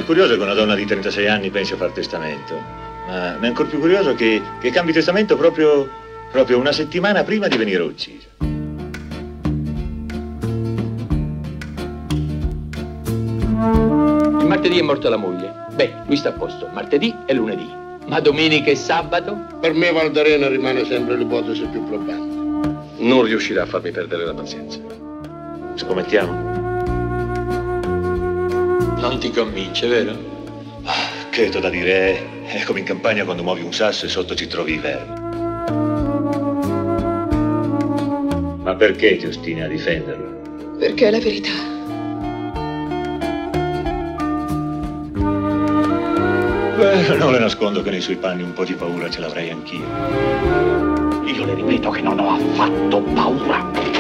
È curioso che una donna di 36 anni pensi a far testamento, ma è ancora più curioso che cambi testamento proprio una settimana prima di venire uccisa. Il martedì è morta la moglie. Beh, lui sta a posto, martedì e lunedì. Ma domenica e sabato? Per me Valdarena rimane sempre l'ipotesi più probabile. Non riuscirà a farmi perdere la pazienza. Scommettiamo? Non ti convince, vero? Che t'ho da dire, è come in campagna quando muovi un sasso e sotto ci trovi i vermi. Ma perché ti ostini a difenderlo? Perché è la verità. Beh, non le nascondo che nei suoi panni un po' di paura ce l'avrei anch'io. Io le ripeto che non ho affatto paura.